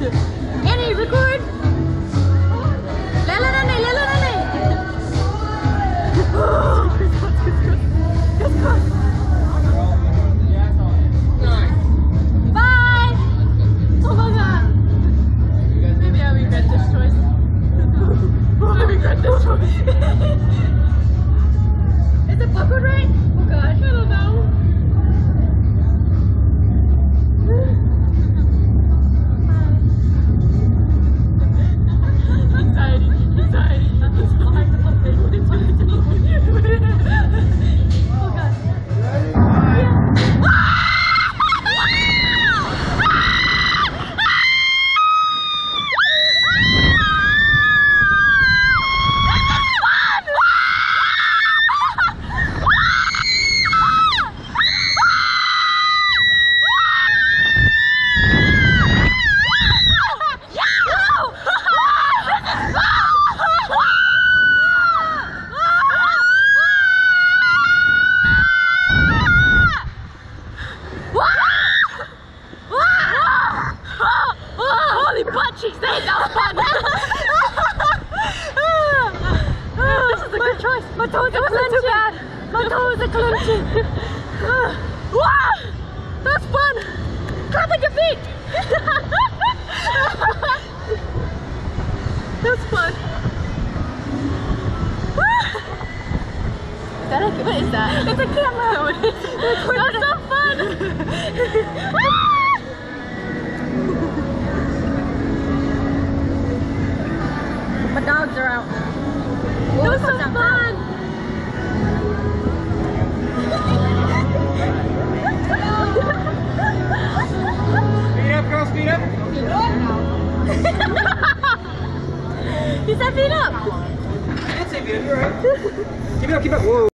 Annie, record. Lala nane, lala nane. Bye. Oh my god. Maybe I regret this choice. I regret this choice. Is it buckled right? Oh gosh, I don't know. Butt cheeks, that was fun! This is a good choice. My toes are clenching. My toes are clenching. Wow! That was fun! Clap with your feet! That was fun. Is that what is that? It's a camera! That was so fun! My dogs are out. It was so fun! Speed up, girl, speed up! He said feet up! I did say feet up, you're right. Keep it up, keep it up. Whoa.